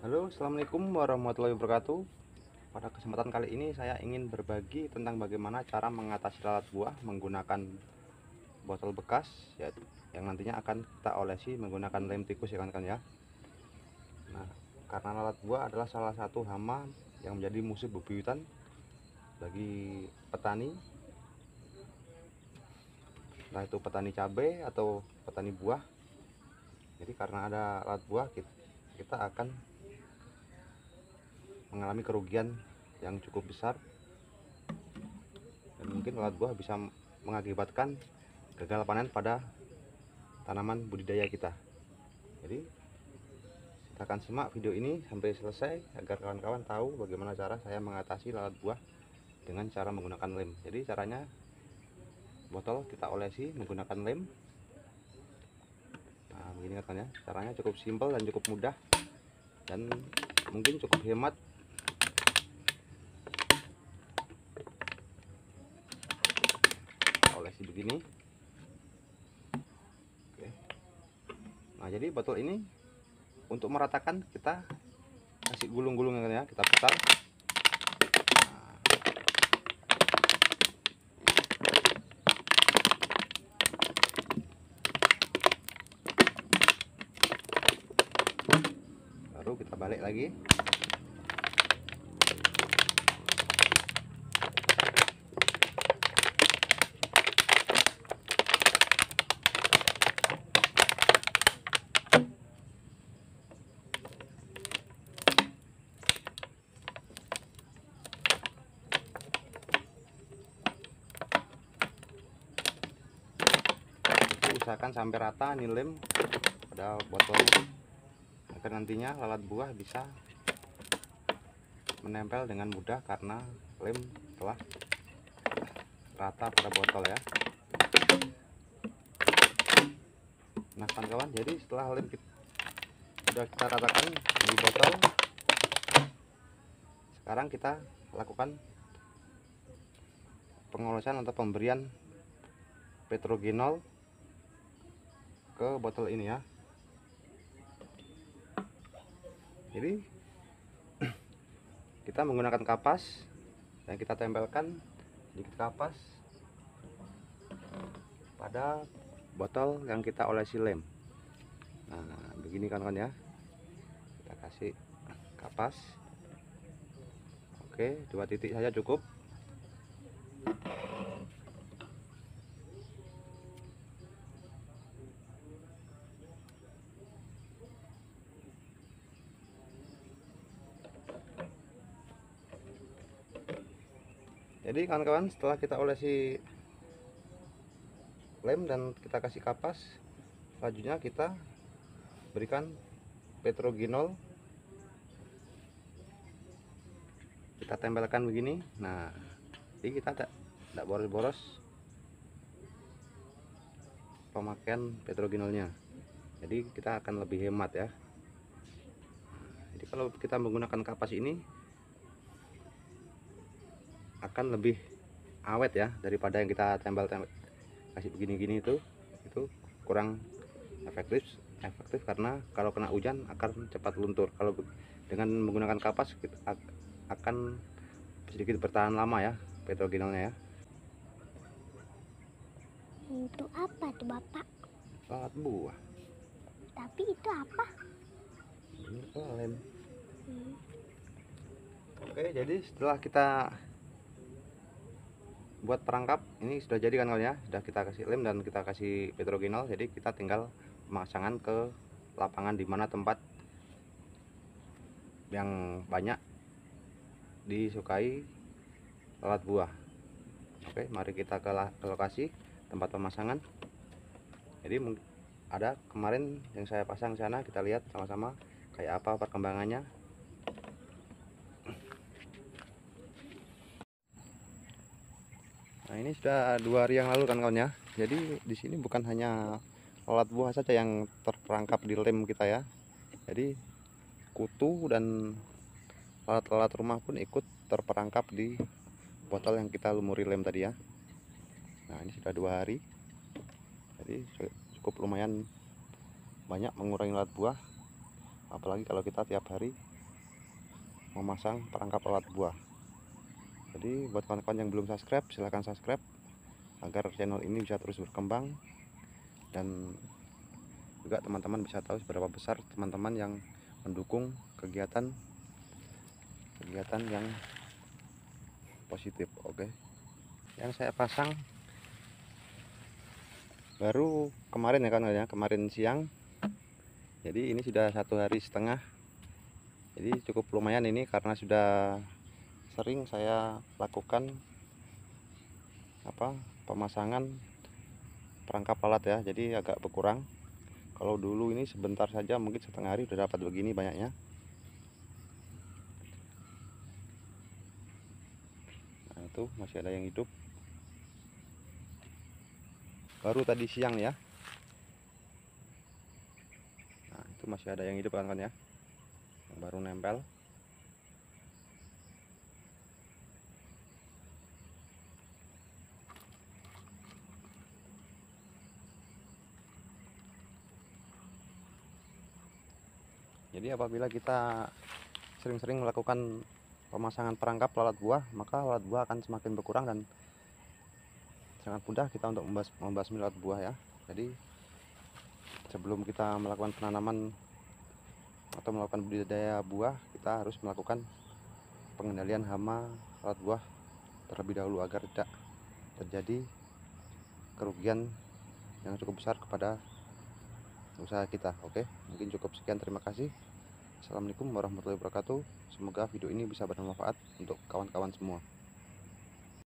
Halo, assalamualaikum warahmatullahi wabarakatuh. Pada kesempatan kali ini saya ingin berbagi tentang bagaimana cara mengatasi lalat buah menggunakan botol bekas, ya, yang nantinya akan kita olesi menggunakan lem tikus ya kan ya. Nah, karena lalat buah adalah salah satu hama yang menjadi musuh bebuyutan bagi petani, entah itu petani cabai atau petani buah. Jadi karena ada lalat buah, kita akan mengalami kerugian yang cukup besar, dan mungkin lalat buah bisa mengakibatkan gagal panen pada tanaman budidaya kita. Jadi kita akan simak video ini sampai selesai agar kawan-kawan tahu bagaimana cara saya mengatasi lalat buah dengan cara menggunakan lem. Jadi caranya, botol kita olesi menggunakan lem. Nah, begini kan ya, caranya cukup simpel dan cukup mudah, dan mungkin cukup hemat. Kita olesi begini. Oke. Nah, jadi botol ini untuk meratakan kita kasih gulung-gulung ya, kita putar. Baru kita balik lagi. Usahakan sampai rata nih lem pada botol agar nantinya lalat buah bisa menempel dengan mudah karena lem telah rata pada botol ya. Nah kawan-kawan, jadi setelah lem sudah kita ratakan di botol, sekarang kita lakukan pengolesan atau pemberian petrogenol ke botol ini ya. Jadi kita menggunakan kapas dan kita tempelkan sedikit kapas pada botol yang kita olesi lem. Nah begini kan ya, kita kasih kapas. Oke, 2 titik saja cukup. Jadi kawan-kawan, setelah kita olesi lem dan kita kasih kapas, selanjutnya kita berikan petrogenol, kita tempelkan begini. Nah jadi kita tidak boros-boros pemakaian petrogenolnya, jadi kita akan lebih hemat ya. Jadi kalau kita menggunakan kapas ini akan lebih awet ya daripada yang kita tempel-tempel kasih begini-gini, itu kurang efektif karena kalau kena hujan akan cepat luntur. Kalau dengan menggunakan kapas akan sedikit bertahan lama ya petrogenolnya ya. Itu apa tuh Bapak? Lalat buah. Tapi itu apa? Ini lem. Oke, jadi setelah kita buat perangkap ini sudah jadi kan ya, sudah kita kasih lem dan kita kasih petrogenol. Jadi kita tinggal pemasangan ke lapangan di mana tempat yang banyak disukai lalat buah. Oke, mari kita ke lokasi tempat pemasangan. Jadi ada kemarin yang saya pasang di sana, kita lihat sama-sama kayak apa perkembangannya. Nah ini sudah 2 hari yang lalu kan kawan ya. Jadi di sini bukan hanya lalat buah saja yang terperangkap di lem kita ya. Jadi kutu dan lalat-lalat rumah pun ikut terperangkap di botol yang kita lumuri lem tadi ya. Nah ini sudah 2 hari. Jadi cukup lumayan banyak mengurangi lalat buah. Apalagi kalau kita tiap hari memasang perangkap lalat buah. Jadi buat kawan-kawan yang belum subscribe, silahkan subscribe agar channel ini bisa terus berkembang, dan juga teman-teman bisa tahu seberapa besar teman-teman yang mendukung kegiatan yang positif. Oke, yang saya pasang baru kemarin ya kan, kemarin siang. Jadi ini sudah 1,5 hari. Jadi cukup lumayan ini karena sudah sering saya lakukan pemasangan perangkap lalat ya, jadi agak berkurang. Kalau dulu ini sebentar saja mungkin setengah hari udah dapat begini banyaknya. Nah itu masih ada yang hidup, baru tadi siang ya. Nah itu masih ada yang hidup kan ya, yang baru nempel. Jadi apabila kita sering-sering melakukan pemasangan perangkap lalat buah, maka lalat buah akan semakin berkurang dan sangat mudah kita untuk membasmi lalat buah ya. Jadi sebelum kita melakukan penanaman atau melakukan budidaya buah, kita harus melakukan pengendalian hama lalat buah terlebih dahulu agar tidak terjadi kerugian yang cukup besar kepada usaha kita. Oke, mungkin cukup sekian, terima kasih. Assalamualaikum warahmatullahi wabarakatuh. Semoga video ini bisa bermanfaat untuk kawan-kawan semua.